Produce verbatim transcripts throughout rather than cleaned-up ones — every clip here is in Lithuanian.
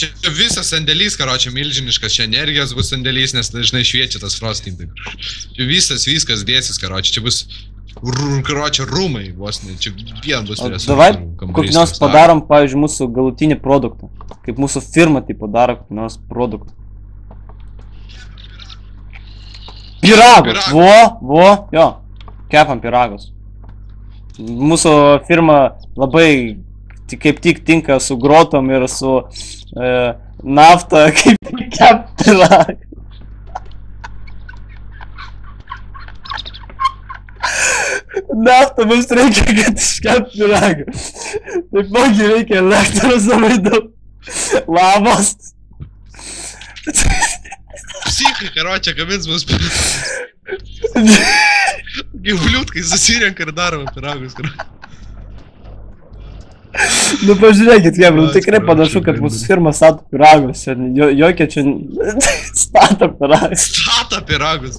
Čia visas sandėlys, karočią, milžiniškas, čia energijos bus sandėlys, nes dažnai šviečia tas frosting. Čia visas, viskas dėsis, karočią, čia bus, karočią, rūmai, vos ne, čia vien bus resursų. Davai, kokį nors padarom, pavyzdžiui, mūsų galutinį produktą. Kaip mūsų firma tai padaro kokį nors produktą. Piragus! Vo, vo, jo, kepam piragus. Mūsų firma labai kaip tik tinka su grotom ir su e, nafta, kaip kep piragą. Nafta mums reikia, kad iškep piragą. Taipogi reikia elektros labai daug. Lavos. Psichai, karočią, kamins mus gyvuliutkai susirenka ir daroma piragus, karočią. Nu pažiūrėkit, Hebra, nu tikrai panašu, kad mūsų firma stato piragus. Jo, jokia čia stato piragus. Stato piragus.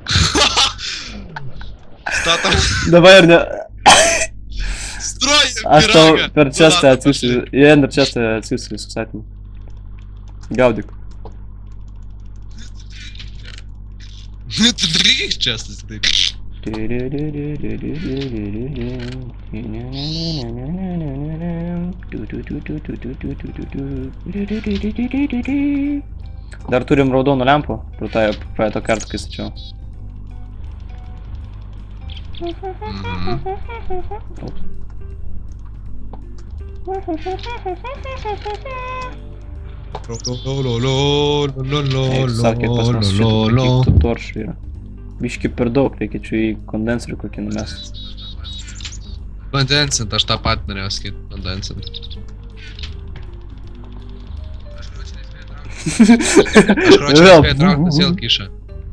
Stato. Dabar ir ne... Stroja piragą. Aš tau per čestą atsiųsiu, jie per čestą atsiųsiu visų sakymų. Gaudyk. Tu drįk čestas, taip. Dar turim raudonų lempų, praeitą kartą, kai stačiau. Sakė, pas mes šitą kaip tų toršų yra. Biški per daug, reikia čia į kondenserį kokį numest. Kondensint, aš tą pat norėjau sakyti, kondensint. Aš kročiu nespėjau trauktas vėl kišą.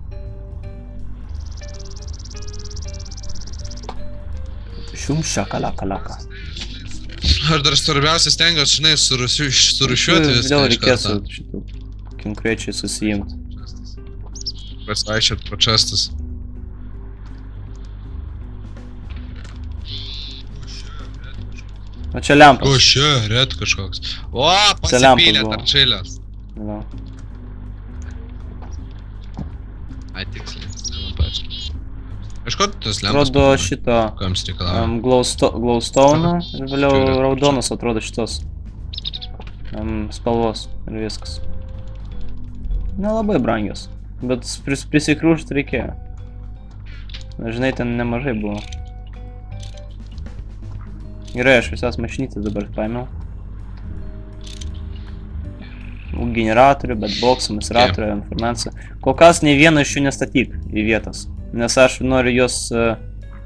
Šum šakalakalaka. Aš dar svarbiausia stengiuosi, žinai, surūšiuoti viską. Vėl reikės šitų konkrečiai susijimti. Pasvaičiat pro čestus. O čia lempas. O čia, red kažkoks. O, pasipylė tarčilės. Va. Ai, tiksliai, nepaaiškiai. Kažko tas lempas? Atrodo šito Kams reikalavo? um, glowstone ir vėliau raudonas atrodo šitos um, spalvos ir viskas. Nelabai brangios. Bet pris, prisikrūšti reikėjo. Žinai, ten nemažai buvo. Gerai, aš visas mašinytės dabar paėmiau. Generatorių, bedboxą, masiratorių, informaciją. Kol kas nei vieną iš jų nestatyk į vietas. Nes aš noriu juos... Uh...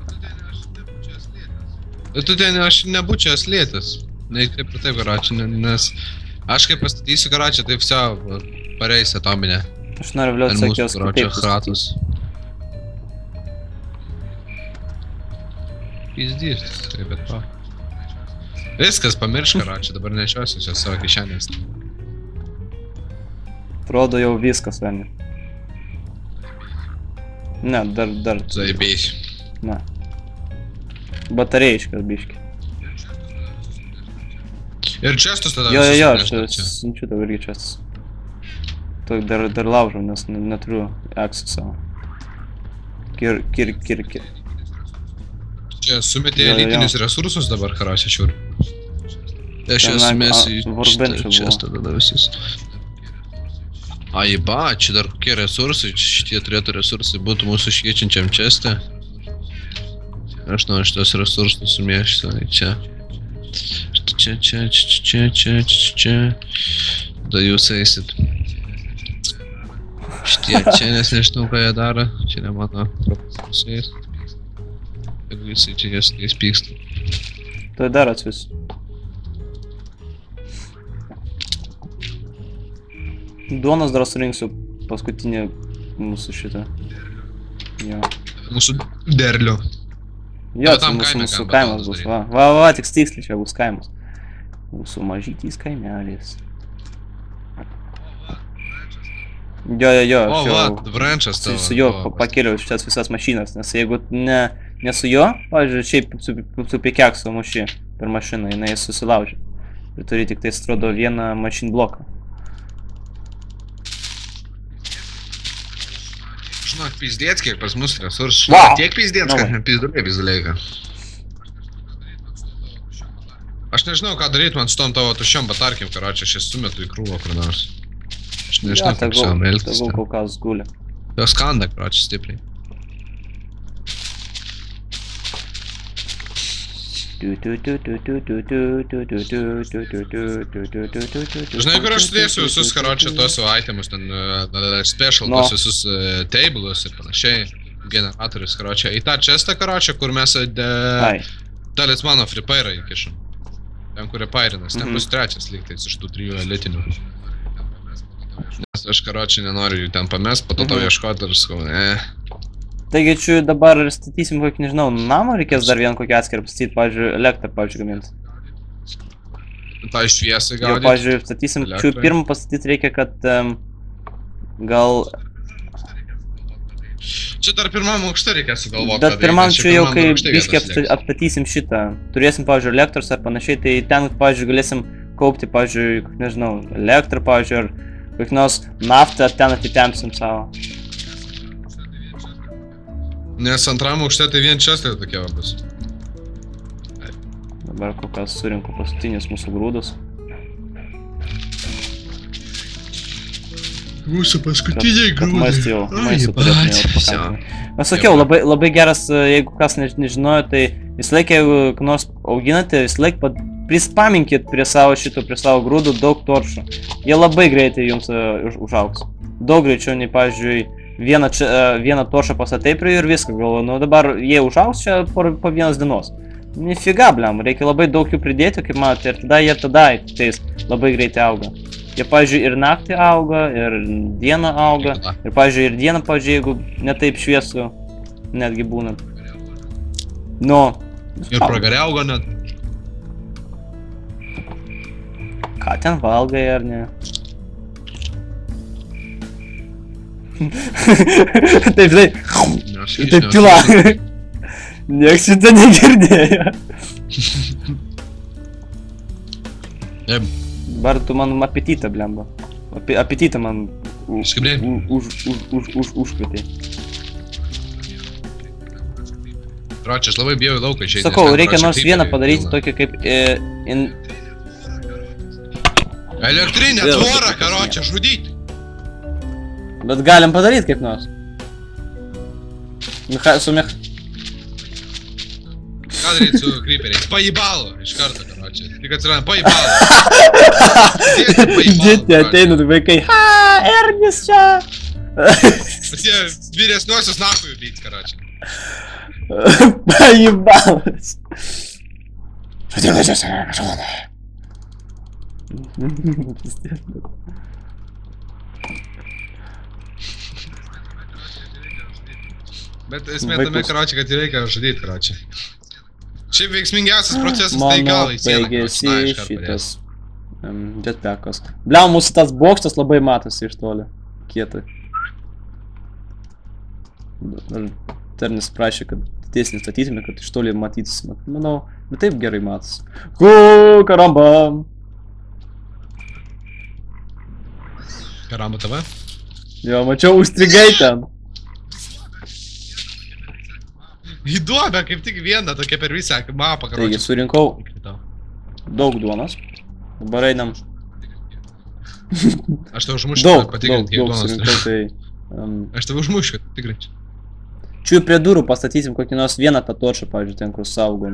Tu ten aš nebūčiau slėtis. Ne taip ir taip, karočią, nes... Aš kaip pastatysiu, karočią, taip savo pareis atominę. Aš noriu vėliau atsakios kitaip Kratos. Pizdys, kaip bet pa. Viskas, pamiršk, karočią, dabar nešiosiu čia savo kišenės. Atrodo jau viskas, velni. Ne, dar, dar. Zaibėsiu. Ne. Batarėjiškas biški. Ir čestus tada jo, jo, jo, aš siunčiu tau irgi čestus. Toj dar, dar laužau, nes neturiu aksų savo. Kir, kir, kir, kir. Čia sumetė elitinius resursus dabar, karočią, šiur. Aš esu mesi į čestą tada visus. Ai, ba, čia dar kokie resursai, šitie turėtų resursai būtų mūsų šviečiančiam čestą. Aš noriu šitos resursus sumėšti, čia. Čia, čia, čia, čia, čia, čia, čia. Da jūs eisit. Šitie čia, nes nežinau, ką jie daro. Čia ne mano propusės. Jeigu jisai čia jas tais pyksta. Tai dar atsius. Duonos dar surinksiu paskutinį mūsų šitą. Jo. Mūsų derlių. Jo, tai mūsų, mūsų kaimas bus, va. Va, va, tik tiksliai čia bus kaimas. Mūsų mažytys kaimelis. Jo, jo, jo, aš jau... O, va, brančas tavo. Su juo pakėliau šitas visas mašinas, nes jeigu ne, ne su juo, pavyzdžiui, šiaip su, su pikekso muši per mašiną, jinai susilaužė. Ir turi tik tai atrodo vieną mašin bloką. Nu, pizdėts, kiek pas mus resursų. Wow. Tiek pizdėts, No. kad pizduliai pizduliai. Aš nežinau, ką daryti man su tom tavo tušiom batarkim, karočią, aš esu metu į krūvą kur nors. Aš nežinau, kaip su jom elgtis. Tegul kol kas guli. Jos skanda, karočią, stipriai. Žinai, kur aš sudėsiu visus, karočią, tos savo itemus, ten uh, special, No. tos visus uh, tables ir panašiai. Generatorius, karočią. Į tą chestą, karočią, kur mes uh, Ai. talismano freepairą įkišam. Ten, kur repairinas. Ten Mhm. bus trečias lygtais iš tų trijų elitinių. Nes aš, karočią, nenoriu jų ten pamest, po to tau Mhm. ieškoti ir skau, ne. Taigi čia dabar ir statysim kokį, nežinau, namą reikės dar vieną kokį atskirą pastatyti, pavyzdžiui, elektrą, pavyzdžiui, gaminti. tą šviesą Jo, gaudyti. pavyzdžiui, statysim, čia Elektrai. pirmą pastatyti reikia, kad um, gal... Čia dar pirmam aukšte reikės sugalvoti. Bet pirmam čia jau, kai biškai biškai apsta- apstatysim šitą, turėsim, pavyzdžiui, elektros ar panašiai, tai ten, pavyzdžiui, galėsim kaupti, pavyzdžiui, nežinau, elektrą, pavyzdžiui, ar kokį nors naftą ten atitempsim savo. Nes antram aukšte tai vien čia tai tokie va bus. Dabar kol kas surinku paskutinius mūsų grūdus. Mūsų paskutiniai Kad maistą jau, maistą turėtume jau pakankamai. Aš sakiau, labai, labai geras, jeigu kas než- nežinojo, tai visą laiką, jeigu ką nors auginate, visą laiką pat- prispaminkit prie savo šito, prie savo grūdų daug toršų. Jie labai greitai jums uh, už- užaugs. Daug greičiau nei, pavyzdžiui, vieną, čia, uh, vieną toršą pastatai prie jų ir viską, galvoju, nu dabar jie užaugs čia po, po vienos dienos. Nifiga, bliam, reikia labai daug jų pridėti, kaip matote, ir tada jie tada ateis labai greitai auga. Jie, pavyzdžiui, ir naktį auga, ir dieną auga, ir, pavyzdžiui, ir dieną, pavyzdžiui, jeigu netaip šviesu, netgi būna. Nu. Ir pragarė auga net. Ką ten valgai, ar ne? Taip, taip, taip tyla. Niekas šitą negirdėjo. Taip. Dabar tu man apetitą, blemba. Ape, apetitą man u- Skriai. u- už, už, už, už, užkvietė. Račias, labai bijau į lauką išeiti. Sakau, reikia nors vieną padaryti tokį kaip... E, in... Elektrinę Vėl tvorą, kažkas karočią, žudyti. Bet galim padaryti kaip nors. Micha, su Mich... Ką daryti su creeperiais? Paibalo, iš karto, karočią. Tik atsiranda, paibalo. Dėti ateina, tai vaikai. Ha, Ernis čia. Tie vyresniosios nachujų vyks, karočią. Pajibalas. Bet esmė tame, Vaikus. karočią, kad jį reikia žudyti, karočią. Šiaip veiksmingiausias procesas tai Mano gal į sieną, baigėsi karočią, na, iš karto šitas um, jetpackas. Bliam, mūsų tas bokštas labai matosi iš toli. Kietai. Ar Ternis prašė, kad didesnį statytume, kad iš toli matytis. Manau, bet taip gerai matosi. Hu, karamba! Karamba tave? Jo, mačiau, užstrigai ten. Į duobę, kaip tik vieną, tokia per visą mapą, Taigi, karočią. surinkau daug duonos. Dabar einam. Aš tau užmušiu, Daug, kad daug, patikrinti, kiek daug duonos surinkau, turi. tai... Um, Aš tau užmušiu, kad tikrinti. Čia prie durų pastatysim kokį nors vieną tą toršą, pavyzdžiui, ten, kur saugom.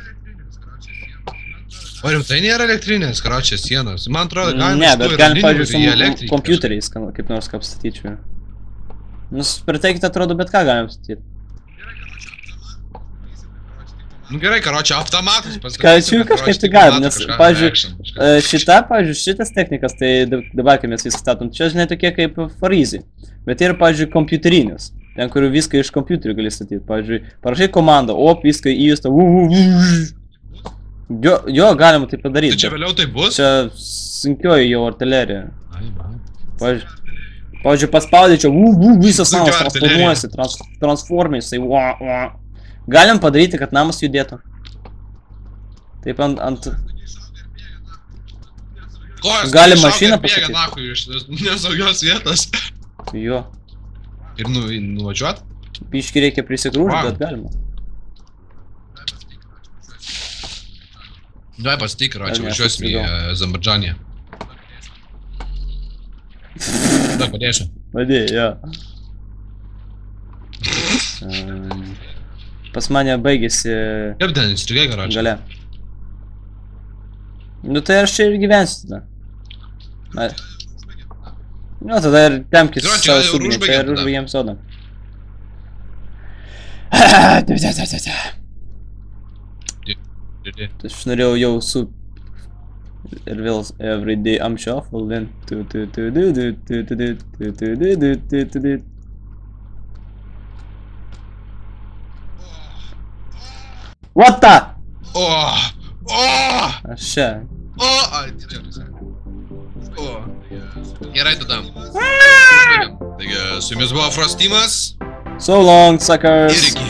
O rimtai nėra elektrinės, karočią, sienos. Man atrodo, galima Ne, bet galim, pavyzdžiui, į su elektriką. kompiuteriais ką- kaip nors ką apstatyčiau. Nus, pritaikyti atrodo, bet ką galim statyti. Nu gerai, karočią, automatus paskui. Ką, čia kažkaip tai galim, nes, pavyzdžiui, e, šita, pavyzdžiui, šitas technikas, tai dab- dabar, kai mes viską statom, čia, žinai, tokie kaip Farizy. Bet yra, pavyzdžiui, kompiuterinės. Ten, kur viską iš kompiuterių gali statyti. Pavyzdžiui, parašai komandą, op, viską įjusta. Jo, jo, galima tai padaryti. Tai čia bet vėliau tai bus? Čia sunkioji jau artilerija. Ai, man. Pavyzdžiui, pavyzdžiui paspaudė čia, u, u, visas Sunkioji namas artilerija. transformuojasi, trans, transformėsi, ua, ua. Galim padaryti, kad namas judėtų. Taip ant, ant... Kojos Galim iššaukia mašiną ir bėga pastatyt. nachui iš nesaugios vietos. Jo. Ir nu, nuvažiuot? Biški reikia prisigrūžti, Va. bet galima. Davai pasitik, Ar Ročią, ne, važiuosim į susigau. e, Azerbaidžaniją. Davai padėsiu. Vadėjai, jo. Um, Pas mane baigėsi Kaip ten, įstrigai, Ročią? gale. Nu tai aš čia ir gyvensiu tada. Na. Nu tada ir temkis Ročią, savo jau ir sugnį, užbaigėm čia ir tada. užbaigėm sodą. Tai aš norėjau jau su ir vėl everyday I'm shuffling. Tu, tu, tu, du, du, tu, tu, du, tu, tu, du, du, tu, tu, du. What the? O! O! Aš čia. O! Ai, gerai. O! Gerai tada. Užbaigėm. Taigi, su jumis buvo Frostimas. So long, suckers! Ir iki